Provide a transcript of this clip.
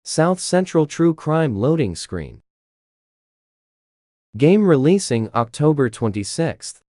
South Central True Crime loading screen. Game releasing October 26.